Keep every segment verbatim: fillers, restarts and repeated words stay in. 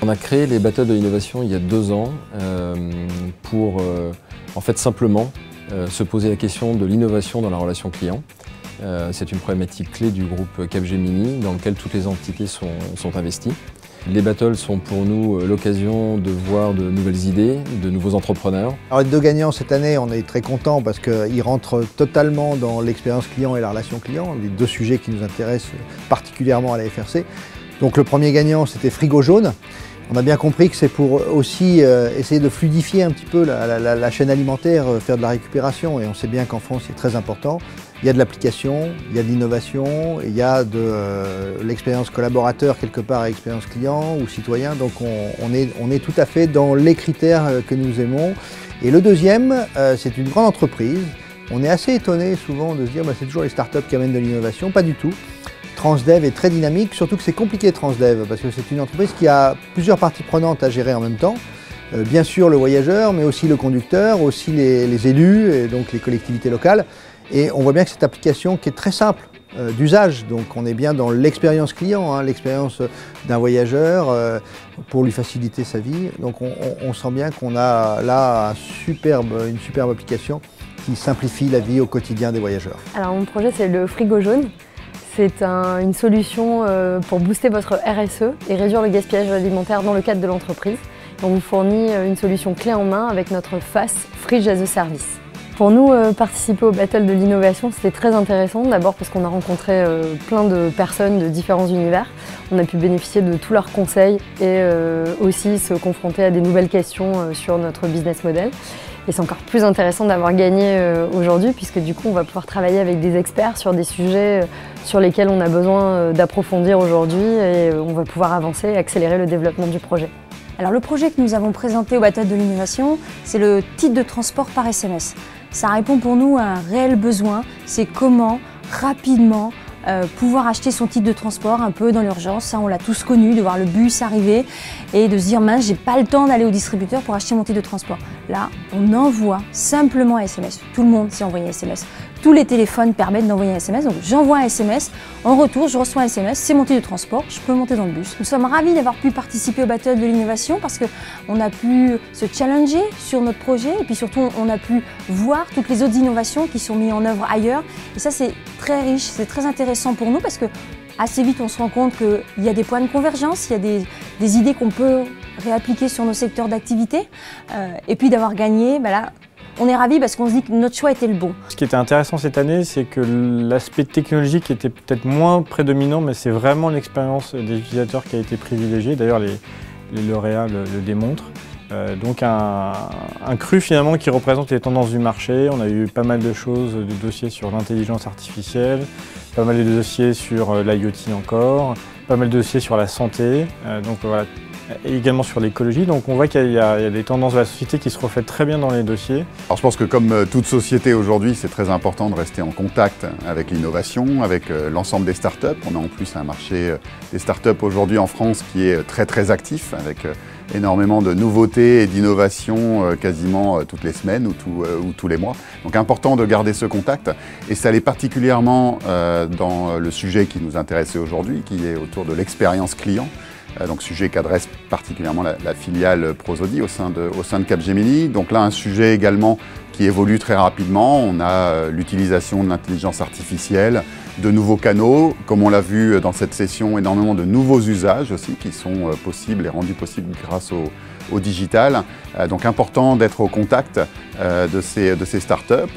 On a créé les Battles de l'innovation il y a deux ans euh, pour euh, en fait simplement euh, se poser la question de l'innovation dans la relation client. Euh, C'est une problématique clé du groupe Capgemini dans lequel toutes les entités sont, sont investies. Les battles sont pour nous l'occasion de voir de nouvelles idées, de nouveaux entrepreneurs. Alors les deux gagnants cette année, on est très contents parce qu'ils rentrent totalement dans l'expérience client et la relation client, les deux sujets qui nous intéressent particulièrement à la F R C. Donc le premier gagnant, c'était Frigo Jaune. On a bien compris que c'est pour aussi euh, essayer de fluidifier un petit peu la, la, la chaîne alimentaire, euh, faire de la récupération, et on sait bien qu'en France c'est très important. Il y a de l'application, il y a de l'innovation, il y a de euh, l'expérience collaborateur quelque part et l'expérience client ou citoyen, donc on, on, est, on est tout à fait dans les critères que nous aimons. Et le deuxième, euh, c'est une grande entreprise. On est assez étonné souvent de se dire bah, c'est toujours les startups qui amènent de l'innovation, pas du tout. Transdev est très dynamique, surtout que c'est compliqué Transdev, parce que c'est une entreprise qui a plusieurs parties prenantes à gérer en même temps. Euh, bien sûr le voyageur, mais aussi le conducteur, aussi les, les élus, et donc les collectivités locales. Et on voit bien que cette application qui est très simple euh, d'usage, donc on est bien dans l'expérience client, hein, l'expérience d'un voyageur euh, pour lui faciliter sa vie. Donc on, on, on sent bien qu'on a là un superbe, une superbe application qui simplifie la vie au quotidien des voyageurs. Alors mon projet c'est le Frigo Jaune. C'est un, une solution euh, pour booster votre R S E et réduire le gaspillage alimentaire dans le cadre de l'entreprise. On vous fournit une solution clé en main avec notre FaaS Fridge as a Service. Pour nous, euh, participer au Battle de l'innovation, c'était très intéressant. D'abord parce qu'on a rencontré euh, plein de personnes de différents univers. On a pu bénéficier de tous leurs conseils et euh, aussi se confronter à des nouvelles questions euh, sur notre business model. Et c'est encore plus intéressant d'avoir gagné euh, aujourd'hui puisque du coup on va pouvoir travailler avec des experts sur des sujets euh, sur lesquels on a besoin euh, d'approfondir aujourd'hui et euh, on va pouvoir avancer et accélérer le développement du projet. Alors le projet que nous avons présenté au Battle de l'innovation, c'est le titre de transport par S M S. Ça répond pour nous à un réel besoin, c'est comment rapidement Euh, pouvoir acheter son titre de transport un peu dans l'urgence. Ça on l'a tous connu, de voir le bus arriver et de se dire mince, j'ai pas le temps d'aller au distributeur pour acheter mon titre de transport. Là on envoie simplement un S M S, tout le monde sait envoyer un S M S. Tous les téléphones permettent d'envoyer un S M S, donc j'envoie un S M S, en retour je reçois un S M S, c'est mon titre de transport, je peux monter dans le bus. Nous sommes ravis d'avoir pu participer au Battle de l'innovation parce qu'on a pu se challenger sur notre projet et puis surtout on a pu voir toutes les autres innovations qui sont mises en œuvre ailleurs et ça c'est très riche, c'est très intéressant pour nous parce que assez vite on se rend compte qu'il y a des points de convergence, il y a des, des idées qu'on peut réappliquer sur nos secteurs d'activité euh, et puis d'avoir gagné, ben là, on est ravis parce qu'on se dit que notre choix était le bon. Ce qui était intéressant cette année, c'est que l'aspect technologique était peut-être moins prédominant, mais c'est vraiment l'expérience des utilisateurs qui a été privilégiée. D'ailleurs, les, les lauréats le, le démontrent. Euh, donc un, un cru finalement qui représente les tendances du marché. On a eu pas mal de choses, de dossiers sur l'intelligence artificielle, pas mal de dossiers sur euh, l'I O T encore, pas mal de dossiers sur la santé. Euh, donc voilà. Et également sur l'écologie, donc on voit qu'il y, y a des tendances de la société qui se reflètent très bien dans les dossiers. Alors je pense que comme toute société aujourd'hui, c'est très important de rester en contact avec l'innovation, avec l'ensemble des startups. On a en plus un marché des startups aujourd'hui en France qui est très très actif, avec énormément de nouveautés et d'innovations quasiment toutes les semaines ou, tout, ou tous les mois. Donc important de garder ce contact, et ça l'est particulièrement dans le sujet qui nous intéressait aujourd'hui, qui est autour de l'expérience client. Donc sujet qu'adresse particulièrement la, la filiale Prosodie au sein, de, au sein de Capgemini. Donc là un sujet également qui évolue très rapidement. On a l'utilisation de l'intelligence artificielle, de nouveaux canaux, comme on l'a vu dans cette session, énormément de nouveaux usages aussi qui sont possibles et rendus possibles grâce au, au digital. Donc important d'être au contact de ces, de ces startups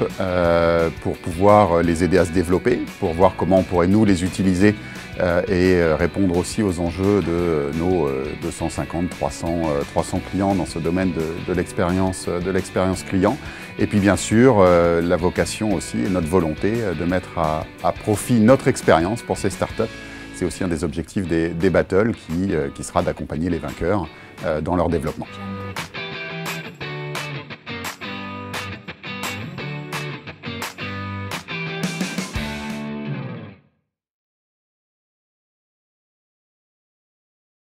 pour pouvoir les aider à se développer, pour voir comment on pourrait nous les utiliser et répondre aussi aux enjeux de nos deux cent cinquante à trois cents clients dans ce domaine de, de l'expérience de l'expérience client. Et puis bien sûr, la vocation aussi et notre volonté de mettre à, à profit notre expérience pour ces startups. C'est aussi un des objectifs des, des battles qui, qui sera d'accompagner les vainqueurs dans leur développement.